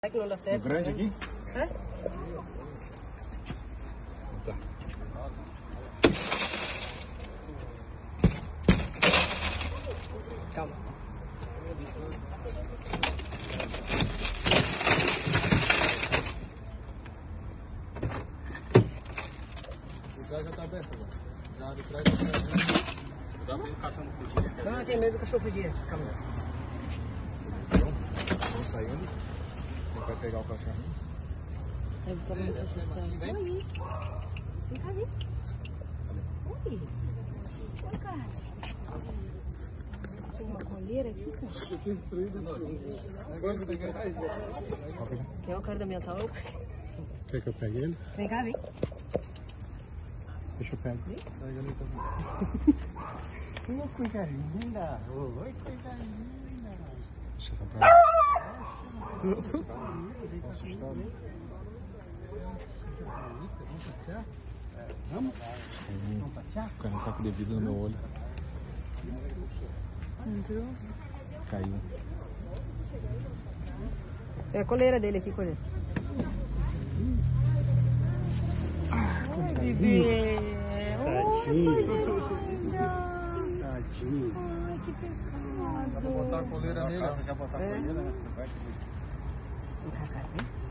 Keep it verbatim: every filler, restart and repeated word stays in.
É que não dá certo. O grande aqui? É? Tá. Calma. O trás já tá aberto agora. Já de trás já tá aberto. Dá pra ir encaixando o fugir. Não, não tem medo do cachorro fugir. Calma. Vamos saindo. Quem vai pegar o cachorro? Deve estar muito assustado. Oi. Vem cá, vem. Oi. Oi, cara. Tem uma coleira aqui, cara. Eu tinha destruído o negócio de pegar. Quem é o cara da minha tal? Quer que eu pegue ele? Vem cá, vem. Deixa eu pegar. Vem. Que coisa linda. Oi, coisa linda. Deixa eu só pra lá. Tô assustado. Vamos passear? Vamos? Vamos passear? O cara tá com o devido no meu olho. Entrou. Caiu. É a coleira dele aqui, coleira. Ai, bebê. Tadinho. Tadinho. Tadinho. Ai, que pecado. Dá pra botar a coleira nele? Já botar a É. coleira, né? Vem cá, cara, vem.